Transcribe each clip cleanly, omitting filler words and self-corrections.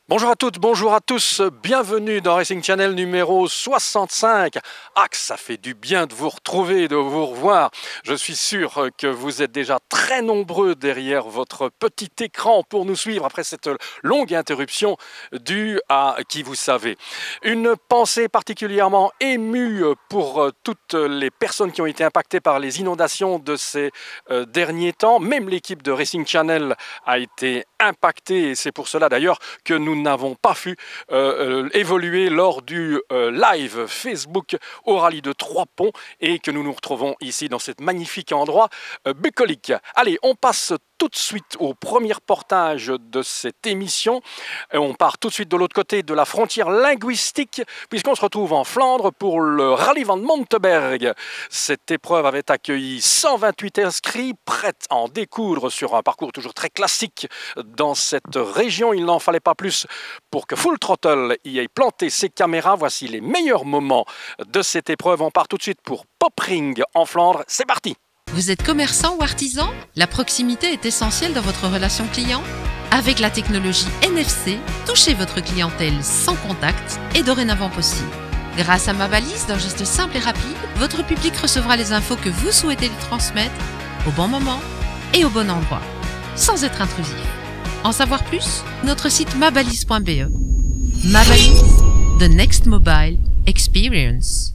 Bonjour à toutes, bonjour à tous, bienvenue dans Racing Channel numéro 65. Ah, que ça fait du bien de vous retrouver, de vous revoir. Je suis sûr que vous êtes déjà très nombreux derrière votre petit écran pour nous suivre après cette longue interruption due à qui vous savez. Une pensée particulièrement émue pour toutes les personnes qui ont été impactées par les inondations de ces derniers temps. Même l'équipe de Racing Channel a été impactée et c'est pour cela d'ailleurs que nous n'avons pas pu évoluer lors du live Facebook au rallye de Trois-Ponts et que nous nous retrouvons ici dans cet magnifique endroit bucolique. Allez, on passe tout de suite au premier portage de cette émission. On part tout de suite de l'autre côté de la frontière linguistique puisqu'on se retrouve en Flandre pour le rallye van Monteberg. Cette épreuve avait accueilli 128 inscrits prêts à en découdre sur un parcours toujours très classique dans cette région. Il n'en fallait pas plus pour que Full Throttle y ait planté ses caméras. Voici les meilleurs moments de cette épreuve. On part tout de suite pour Popring en Flandre. C'est parti! Vous êtes commerçant ou artisan? La proximité est essentielle dans votre relation client. Avec la technologie NFC, touchez votre clientèle sans contact est dorénavant possible. Grâce à ma balise d'un geste simple et rapide, votre public recevra les infos que vous souhaitez lui transmettre au bon moment et au bon endroit, sans être intrusif. En savoir plus? Notre site mabalise.be. Ma balise, the next mobile experience.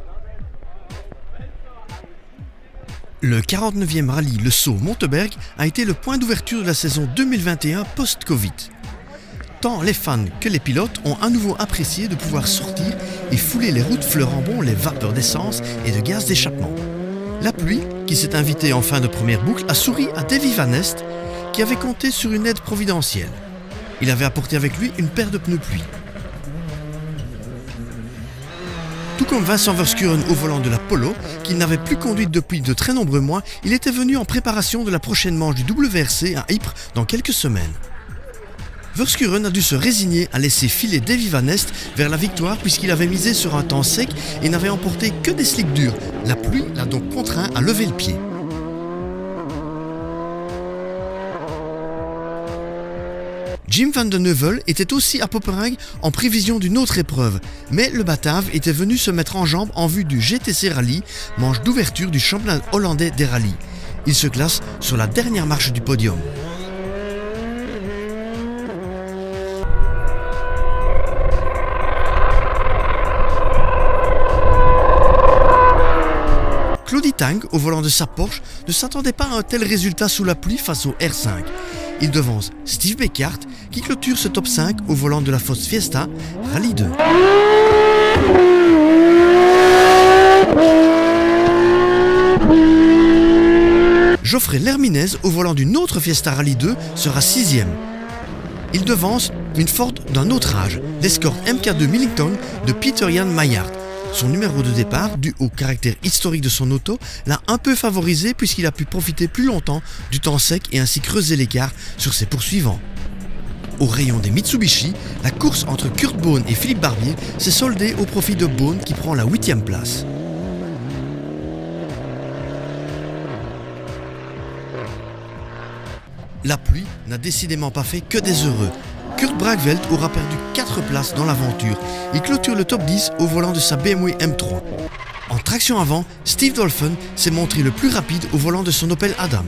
Le 49e rallye Le Saut Monteberg a été le point d'ouverture de la saison 2021 post-Covid. Tant les fans que les pilotes ont à nouveau apprécié de pouvoir sortir et fouler les routes fleurant les vapeurs d'essence et de gaz d'échappement. La pluie, qui s'est invitée en fin de première boucle, a souri à Davy Van Est, qui avait compté sur une aide providentielle. Il avait apporté avec lui une paire de pneus pluie. Tout comme Vincent Verschuren au volant de la Polo, qu'il n'avait plus conduite depuis de très nombreux mois, il était venu en préparation de la prochaine manche du WRC à Ypres dans quelques semaines. Verschuren a dû se résigner à laisser filer Davy Van Est vers la victoire puisqu'il avait misé sur un temps sec et n'avait emporté que des slicks durs. La pluie l'a donc contraint à lever le pied. Jim Van de Neuvel était aussi à Poperingue en prévision d'une autre épreuve, mais le Batave était venu se mettre en jambe en vue du GTC Rally, manche d'ouverture du championnat hollandais des rallyes. Il se classe sur la dernière marche du podium. Claudie Tang, au volant de sa Porsche, ne s'attendait pas à un tel résultat sous la pluie face au R5. Il devance Steve Beckhardt qui clôture ce top 5 au volant de la Fosse Fiesta Rallye 2. Geoffrey Lerminez au volant d'une autre Fiesta Rallye 2 sera 6e. Il devance une Ford d'un autre âge, l'Escort MK2 Millington de Peter Jan Maillard. Son numéro de départ, dû au caractère historique de son auto, l'a un peu favorisé puisqu'il a pu profiter plus longtemps du temps sec et ainsi creuser l'écart sur ses poursuivants. Au rayon des Mitsubishi, la course entre Kurt Bone et Philippe Barbier s'est soldée au profit de Bone qui prend la 8e place. La pluie n'a décidément pas fait que des heureux. Kurt Bragveld aura perdu 4 places dans l'aventure. Il clôture le top 10 au volant de sa BMW M3. En traction avant, Steve Dolphin s'est montré le plus rapide au volant de son Opel Adam.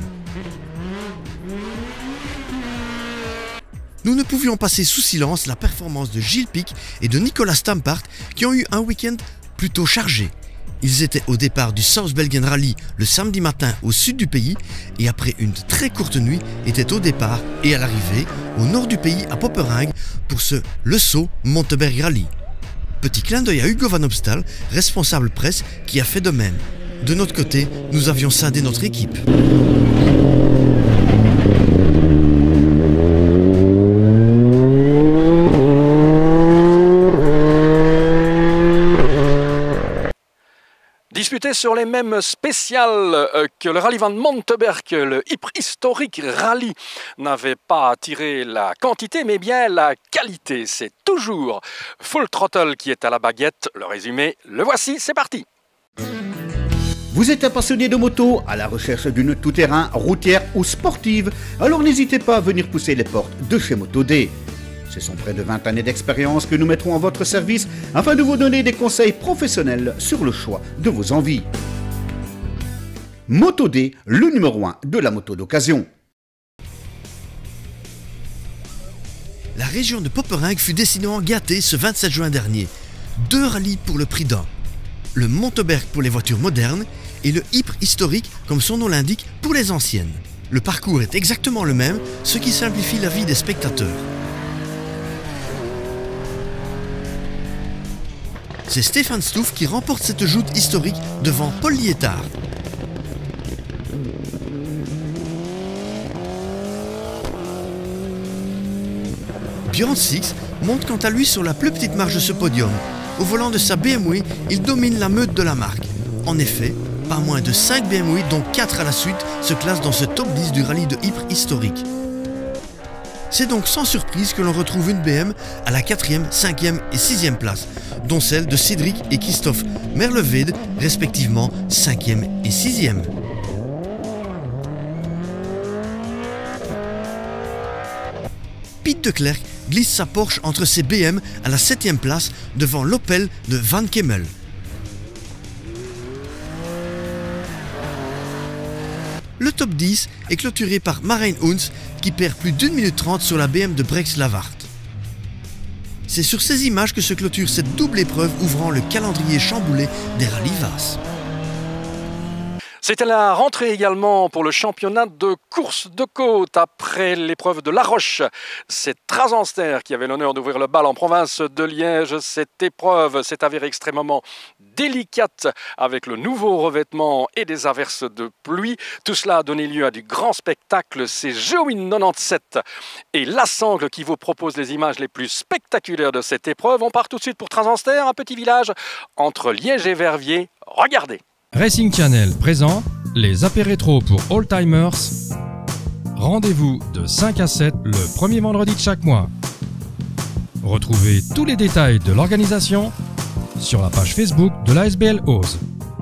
Nous ne pouvions passer sous silence la performance de Gilles Pic et de Nicolas Stampart qui ont eu un week-end plutôt chargé. Ils étaient au départ du South Belgian Rally le samedi matin au sud du pays et après une très courte nuit étaient au départ et à l'arrivée au nord du pays à Poperingue pour ce Le Saut Monteberg Rally. Petit clin d'œil à Hugo Van Opstal, responsable presse, qui a fait de même. De notre côté, nous avions scindé notre équipe. Disputé sur les mêmes spéciales que le rallye van Monteberg, le Ypres historique rallye n'avait pas attiré la quantité mais bien la qualité. C'est toujours Full Throttle qui est à la baguette. Le résumé, le voici, c'est parti. Vous êtes un passionné de moto à la recherche d'une tout-terrain routière ou sportive? Alors n'hésitez pas à venir pousser les portes de chez Moto D. Ce sont près de 20 années d'expérience que nous mettrons à votre service afin de vous donner des conseils professionnels sur le choix de vos envies. Moto D, le numéro 1 de la moto d'occasion. La région de Poperingue fut décidément gâtée ce 27 juin dernier. 2 rallyes pour le prix d'un. Le Monteberg pour les voitures modernes et le Ypres historique, comme son nom l'indique, pour les anciennes. Le parcours est exactement le même, ce qui simplifie la vie des spectateurs. C'est Stéphane Stouff qui remporte cette joute historique devant Paul Liétard. Björn Six monte quant à lui sur la plus petite marge de ce podium. Au volant de sa BMW, il domine la meute de la marque. En effet, pas moins de 5 BMW, dont 4 à la suite, se classent dans ce top 10 du rallye de Ypres historique. C'est donc sans surprise que l'on retrouve une BM à la 4e, 5e et 6e place, dont celle de Cédric et Christophe Merlevede, respectivement 5e et 6e. Pete de Klerk glisse sa Porsche entre ses BM à la 7e place devant l'Opel de Van Kemmel. Le top 10 est clôturé par Marijn Huns qui perd plus d'1 minute 30 sur la BM de Brex Lavart. C'est sur ces images que se clôture cette double épreuve ouvrant le calendrier chamboulé des rallyes VAS. C'était la rentrée également pour le championnat de course de côte après l'épreuve de La Roche. C'est Trasanster qui avait l'honneur d'ouvrir le bal en province de Liège. Cette épreuve s'est avérée extrêmement délicate avec le nouveau revêtement et des averses de pluie. Tout cela a donné lieu à du grand spectacle. C'est Géowin 97 et Lassangle qui vous propose les images les plus spectaculaires de cette épreuve. On part tout de suite pour Trasanster, un petit village entre Liège et Verviers. Regardez. Racing Channel présente les apérétros pour All-Timers. Rendez-vous de 5 à 7 le premier vendredi de chaque mois. Retrouvez tous les détails de l'organisation sur la page Facebook de l'ASBL Auze.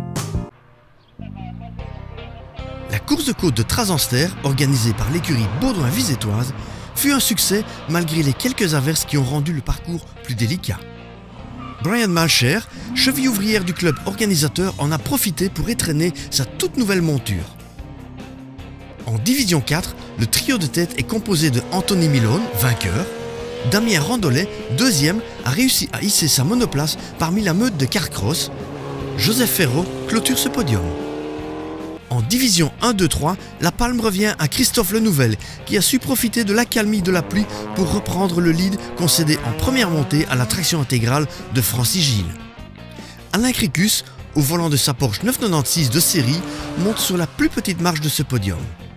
La course de côte de Trasanster, organisée par l'écurie Baudouin-Vizétoise, fut un succès malgré les quelques averses qui ont rendu le parcours plus délicat. Brian Malcher, cheville ouvrière du club organisateur, en a profité pour étrenner sa toute nouvelle monture. En division 4, le trio de tête est composé de Anthony Milone, vainqueur. Damien Randolet, deuxième, a réussi à hisser sa monoplace parmi la meute de Carcross. Joseph Ferraud clôture ce podium. En division 1-2-3, la palme revient à Christophe Lenouvel, qui a su profiter de l'accalmie de la pluie pour reprendre le lead concédé en première montée à la traction intégrale de Francis Gilles. Alain Cricus, au volant de sa Porsche 996 de série, monte sur la plus petite marge de ce podium.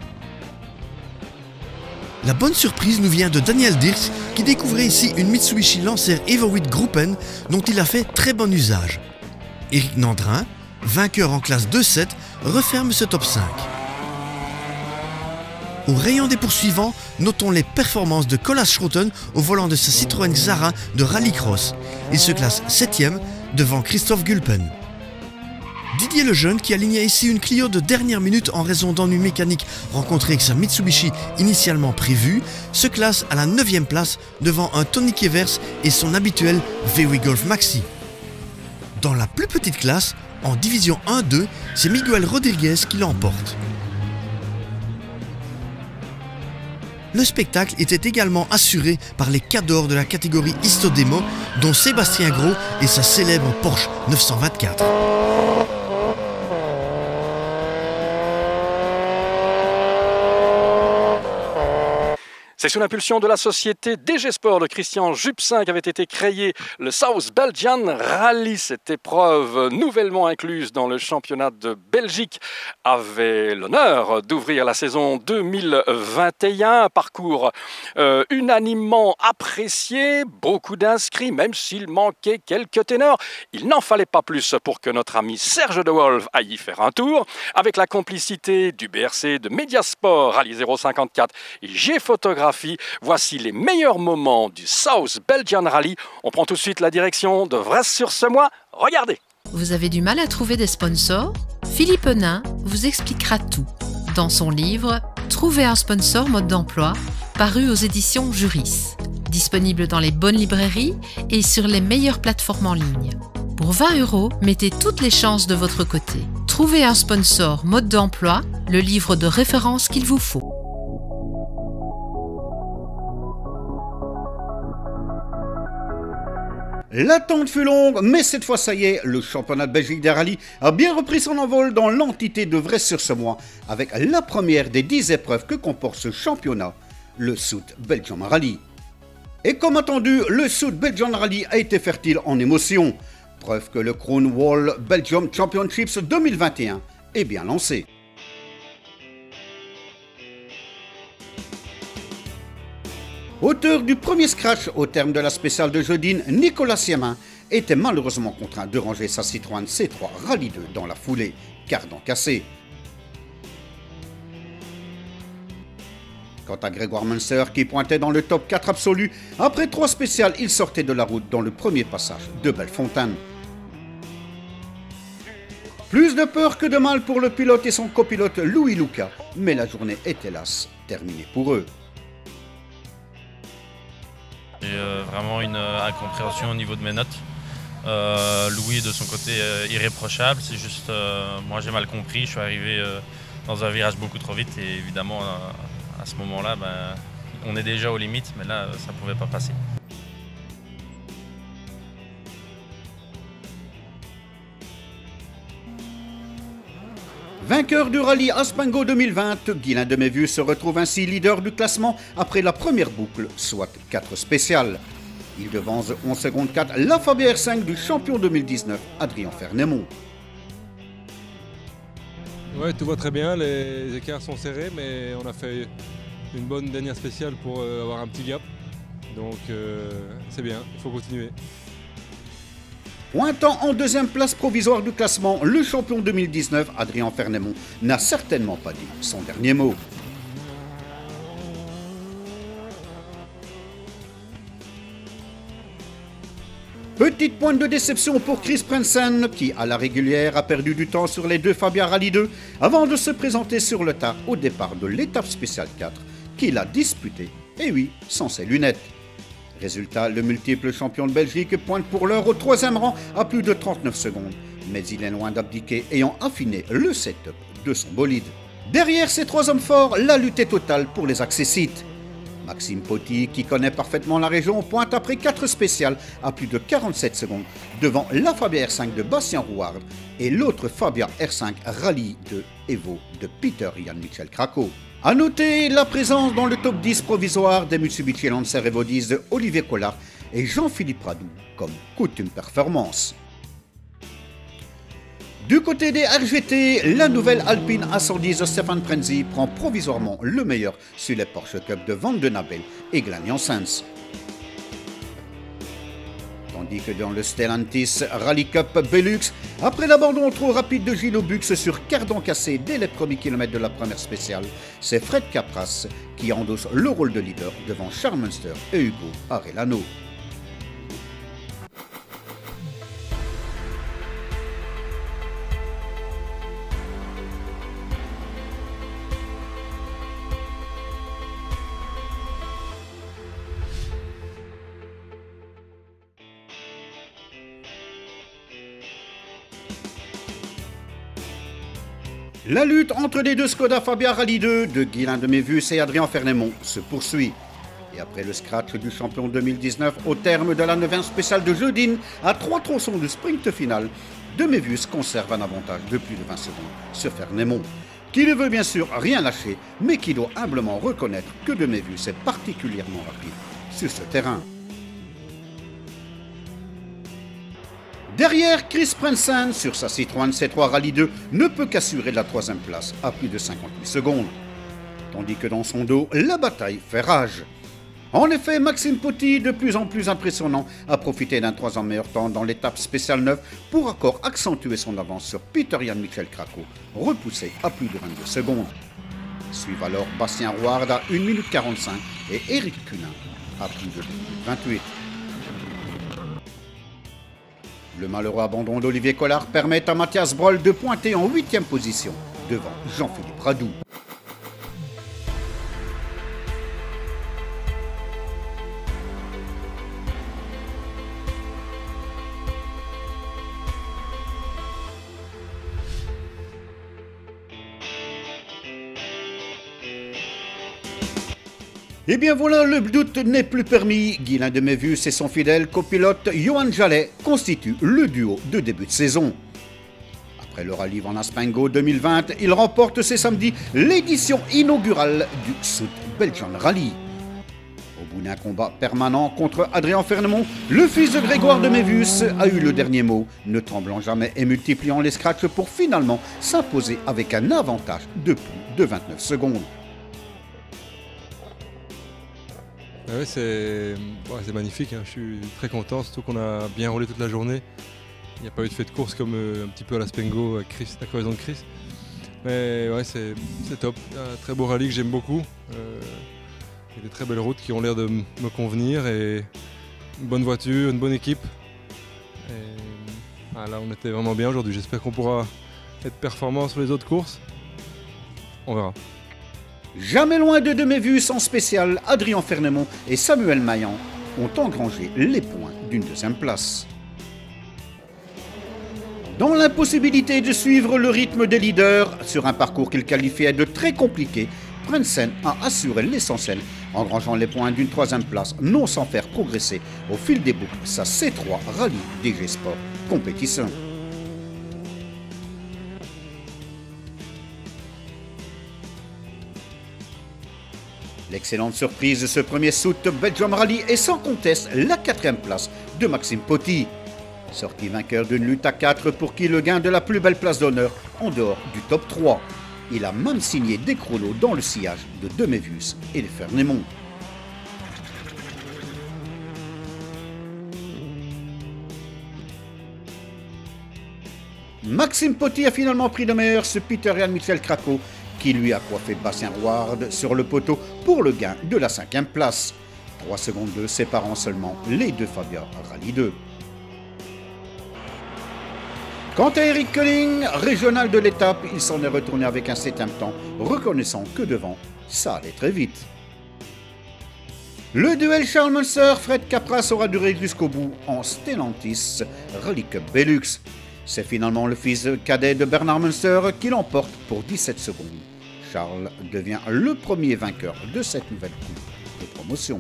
La bonne surprise nous vient de Daniel Dirks, qui découvrait ici une Mitsubishi Lancer Evo 8 Gruppen dont il a fait très bon usage. Éric Nandrin, vainqueur en classe 2-7, referme ce top 5. Au rayon des poursuivants, notons les performances de Colas Schroten au volant de sa Citroën Xara de Rallycross. Il se classe 7e devant Christophe Gulpen. Didier Lejeune, qui alignait ici une Clio de dernière minute en raison d'ennuis mécaniques rencontrés avec sa Mitsubishi initialement prévue, se classe à la 9e place devant un Tony Kevers et son habituel VW Golf Maxi. Dans la plus petite classe, en division 1-2, c'est Miguel Rodriguez qui l'emporte. Le spectacle était également assuré par les cadors de la catégorie Histodemo, dont Sébastien Gros et sa célèbre Porsche 924. C'est sous l'impulsion de la société DG Sport de Christian Jupsin qu'avait été créé le South Belgian Rally. Cette épreuve nouvellement incluse dans le championnat de Belgique avait l'honneur d'ouvrir la saison 2021. Parcours unanimement apprécié, beaucoup d'inscrits, même s'il manquait quelques ténors. Il n'en fallait pas plus pour que notre ami Serge De Wolf aille y faire un tour. Avec la complicité du BRC, de Mediasport, Rallye 054 et G-Photographie, voici les meilleurs moments du South Belgian Rally. On prend tout de suite la direction de Vresse-sur-Semois. Regardez. Vous avez du mal à trouver des sponsors? Philippe Henin vous expliquera tout dans son livre « Trouver un sponsor, mode d'emploi » paru aux éditions Juris. Disponible dans les bonnes librairies et sur les meilleures plateformes en ligne. Pour 20 €, mettez toutes les chances de votre côté. Trouvez un sponsor mode d'emploi, le livre de référence qu'il vous faut. L'attente fut longue, mais cette fois ça y est, le championnat de Belgique des rallyes a bien repris son envol dans l'entité de Vresse-sur-Semois, avec la première des 10 épreuves que comporte ce championnat, le South Belgium Rally. Et comme attendu, le South Belgium Rally a été fertile en émotions, preuve que le Crown Wall Belgium Championships 2021 est bien lancé. Auteur du premier scratch au terme de la spéciale de jeudi, Nicolas Siemin était malheureusement contraint de ranger sa Citroën C3 Rallye 2 dans la foulée, cardan cassé. Quant à Grégoire Munster qui pointait dans le top 4 absolu, après 3 spéciales, il sortait de la route dans le premier passage de Bellefontaine. Plus de peur que de mal pour le pilote et son copilote Louis Lucas, mais la journée est hélas terminée pour eux. J'ai vraiment une incompréhension au niveau de mes notes. Louis de son côté irréprochable, c'est juste moi j'ai mal compris, je suis arrivé dans un virage beaucoup trop vite et évidemment à ce moment-là on est déjà aux limites, mais là ça ne pouvait pas passer. Vainqueur du rallye Aspingo 2020, Guylain Demévieux se retrouve ainsi leader du classement après la première boucle, soit 4 spéciales. Il devance 11 secondes 4 la Fabia R5 du champion 2019, Adrien Fernemont. Ouais, tout va très bien, les écarts sont serrés, mais on a fait une bonne dernière spéciale pour avoir un petit gap. Donc c'est bien, il faut continuer. Pointant en deuxième place provisoire du classement, le champion 2019, Adrien Fernemont, n'a certainement pas dit son dernier mot. Petite pointe de déception pour Chris Prensen, qui à la régulière a perdu du temps sur les 2 Fabia Rallye 2, avant de se présenter sur le tas au départ de l'étape spéciale 4, qu'il a disputée, et oui, sans ses lunettes. Résultat, le multiple champion de Belgique pointe pour l'heure au 3e rang à plus de 39 secondes. Mais il est loin d'abdiquer, ayant affiné le setup de son bolide. Derrière ces 3 hommes forts, la lutte est totale pour les accessites. Maxime Poty, qui connaît parfaitement la région, pointe après 4 spéciales à plus de 47 secondes devant la Fabia R5 de Bastien Rouard et l'autre Fabia R5 Rallye de Evo de Peter Jan-Michel Krakow. A noter la présence dans le top 10 provisoire des Mitsubishi Lancer Evo 10 de Olivier Collard et Jean-Philippe Radou comme coutume performance. Du côté des RGT, la nouvelle Alpine A110 de Stéphane Prenzi prend provisoirement le meilleur sur les Porsche Cup de Van de Nabel et Glen Janssens. Tandis que dans le Stellantis Rally Cup Belux, après l'abandon trop rapide de Gino Bux sur cardan cassé dès les premiers kilomètres de la première spéciale, c'est Fred Capras qui endosse le rôle de leader devant Charles Munster et Hugo Arellano. La lutte entre les 2 Skoda Fabia Rallye 2 de Guylain Demévieux et Adrien Fernemont se poursuit. Et après le scratch du champion 2019 au terme de la 9e spéciale de jeudi, à 3 tronçons du sprint final, Demévieux conserve un avantage de plus de 20 secondes sur Fernemont, qui ne veut bien sûr rien lâcher, mais qui doit humblement reconnaître que Demévieux est particulièrement rapide sur ce terrain. Derrière, Chris Prensen, sur sa Citroën C3 Rallye 2, ne peut qu'assurer la 3e place à plus de 58 secondes. Tandis que dans son dos, la bataille fait rage. En effet, Maxime Poty, de plus en plus impressionnant, a profité d'un 3e meilleur temps dans l'étape spéciale 9 pour encore accentuer son avance sur Peter Jan-Michel Krakow, repoussé à plus de 22 secondes. Suivent alors Bastien Rouard à 1 minute 45 et Eric Cunin à plus de 1 minute 28. Le malheureux abandon d'Olivier Collard permet à Mathias Broll de pointer en 8e position devant Jean-Philippe Radou. Eh bien voilà, le doute n'est plus permis. Guylain de Mévus et son fidèle copilote Johan Jallet constituent le duo de début de saison. Après le rallye Van Aspingo 2020, il remporte ce samedi l'édition inaugurale du South Belgian Rally. Au bout d'un combat permanent contre Adrien Fernemont, le fils de Grégoire de Mévus a eu le dernier mot, ne tremblant jamais et multipliant les scratchs pour finalement s'imposer avec un avantage de plus de 29 secondes. Ouais, c'est magnifique, hein. Je suis très content, surtout qu'on a bien roulé toute la journée. Il n'y a pas eu de fait de course comme un petit peu à l'Aspengo avec Chris, la crevaison de Chris. Mais ouais, c'est top. Un très beau rallye que j'aime beaucoup. Il y a des très belles routes qui ont l'air de me convenir et une bonne voiture, une bonne équipe. Et, là, on était vraiment bien aujourd'hui. J'espère qu'on pourra être performant sur les autres courses. On verra. Jamais loin de Mévus en spécial, Adrien Fernemont et Samuel Maillan ont engrangé les points d'une deuxième place. Dans l'impossibilité de suivre le rythme des leaders sur un parcours qu'il qualifiait de très compliqué, Prinsen a assuré l'essentiel, engrangeant les points d'une troisième place, non sans faire progresser au fil des boucles sa C3 Rallye DG Sport Compétition. L'excellente surprise de ce premier South Belgium Rally est sans conteste la quatrième place de Maxime Poty. Sorti vainqueur d'une lutte à 4 pour qui le gain de la plus belle place d'honneur en dehors du top 3. Il a même signé des chronos dans le sillage de Mévus et de Fernemont. Maxime Poty a finalement pris de meilleur ce Peter Jan Michel Krakow qui lui a coiffé Bastien Rouard sur le poteau pour le gain de la 5e place. 3 secondes 2 séparant seulement les deux Fabia Rallye 2. Quant à Eric Koelling, régional de l'étape, il s'en est retourné avec un 7e temps, reconnaissant que devant, ça allait très vite. Le duel Charles Munster-Fred Capras aura duré jusqu'au bout en Stellantis Rally Cup Belux. C'est finalement le fils cadet de Bernard Munster qui l'emporte pour 17 secondes. Charles devient le premier vainqueur de cette nouvelle coupe de promotion.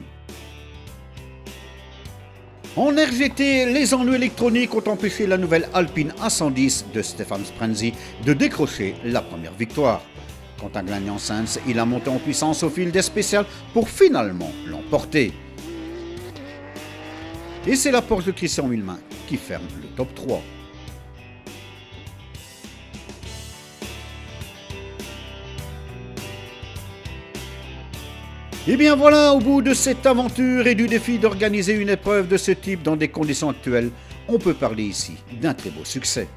En RGT, les ennuis électroniques ont empêché la nouvelle Alpine A110 de Stefan Sprenzi de décrocher la première victoire. Quant à Glenn Janssens, il a monté en puissance au fil des spéciales pour finalement l'emporter. Et c'est la Porsche de Christian Willmann qui ferme le top 3. Et bien voilà, au bout de cette aventure et du défi d'organiser une épreuve de ce type dans des conditions actuelles, on peut parler ici d'un très beau succès.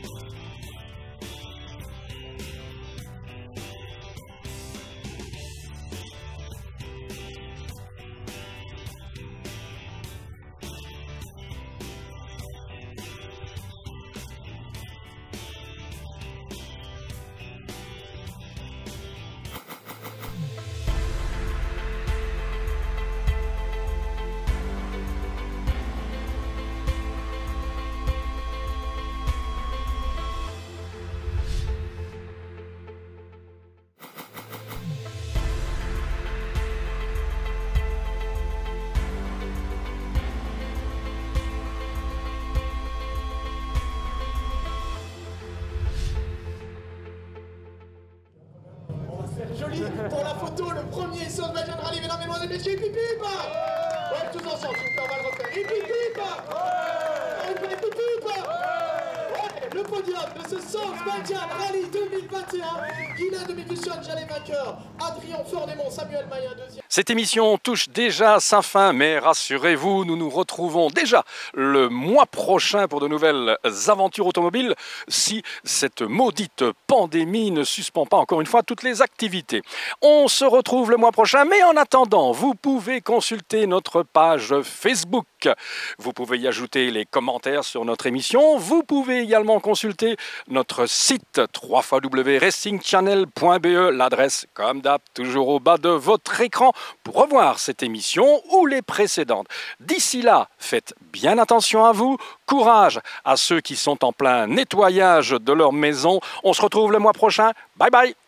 Joli pour la photo, le premier South Belgian Rally, mesdames et messieurs, hip hip hip. Ouais, tous ensemble, s'il vous plaît, on va le refaire. Hip hip hip. Hip hip hip. Ouais, le podium de ce South Belgian Rally 2021. Guylain de Mévus, Jallet vainqueur. Adrien Fernemont, Samuel Maillan deuxième. Cette émission touche déjà sa fin, mais rassurez-vous, nous nous retrouvons déjà le mois prochain pour de nouvelles aventures automobiles, si cette maudite pandémie ne suspend pas encore une fois toutes les activités. On se retrouve le mois prochain, mais en attendant, vous pouvez consulter notre page Facebook. Vous pouvez y ajouter les commentaires sur notre émission. Vous pouvez également consulter notre site www.racingchannel.be, l'adresse comme d'hab toujours au bas de votre écran pour revoir cette émission ou les précédentes. D'ici là, faites bien attention à vous, courage à ceux qui sont en plein nettoyage de leur maison. On se retrouve le mois prochain. Bye bye.